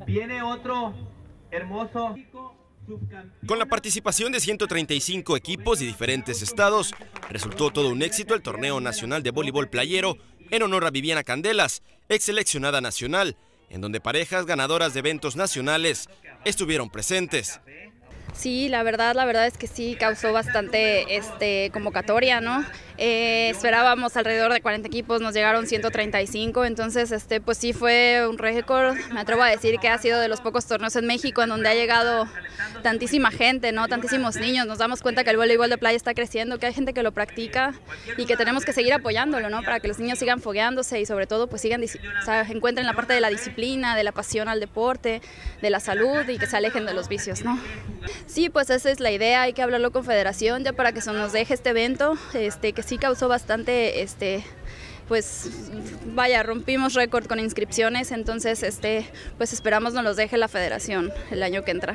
Viene otro hermoso. Con la participación de 135 equipos de diferentes estados, resultó todo un éxito el Torneo Nacional de Voleibol Playero en honor a Viviana Candelas, ex seleccionada nacional, en donde parejas ganadoras de eventos nacionales estuvieron presentes. Sí, la verdad es que sí causó bastante convocatoria, ¿no? Esperábamos alrededor de 40 equipos, nos llegaron 135, entonces pues sí fue un récord. Me atrevo a decir que ha sido de los pocos torneos en México en donde ha llegado tantísima gente, ¿no? Tantísimos niños. Nos damos cuenta que el voleibol de playa está creciendo, que hay gente que lo practica y que tenemos que seguir apoyándolo, ¿no? Para que los niños sigan fogueándose y sobre todo pues encuentren la parte de la disciplina, de la pasión al deporte, de la salud y que se alejen de los vicios, ¿no? Sí, pues esa es la idea, hay que hablarlo con Federación ya para que se nos deje este evento, que sí causó bastante, pues vaya, rompimos récord con inscripciones, entonces pues esperamos nos los deje la Federación el año que entra.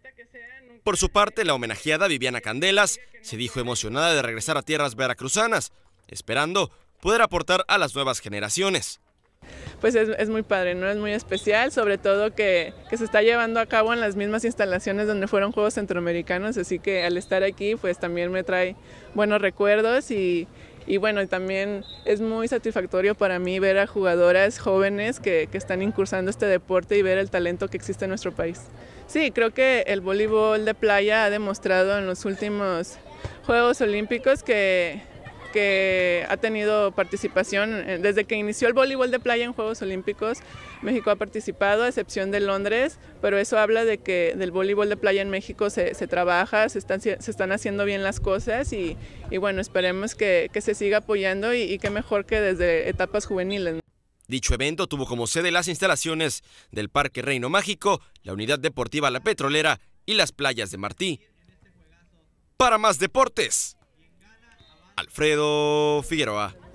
Por su parte, la homenajeada Viviana Candelas se dijo emocionada de regresar a tierras veracruzanas, esperando poder aportar a las nuevas generaciones. Pues es muy padre, ¿no? Es muy especial, sobre todo que se está llevando a cabo en las mismas instalaciones donde fueron Juegos Centroamericanos, así que al estar aquí pues también me trae buenos recuerdos y bueno, también es muy satisfactorio para mí ver a jugadoras jóvenes que están incursando este deporte y ver el talento que existe en nuestro país. Sí, creo que el voleibol de playa ha demostrado en los últimos Juegos Olímpicos que ha tenido participación. Desde que inició el voleibol de playa en Juegos Olímpicos, México ha participado, a excepción de Londres, pero eso habla de que del voleibol de playa en México se trabaja, se están haciendo bien las cosas y bueno, esperemos que se siga apoyando y qué mejor que desde etapas juveniles. Dicho evento tuvo como sede las instalaciones del Parque Reino Mágico, la Unidad Deportiva La Petrolera y las playas de Martí. Para más deportes, Alfredo Figueroa.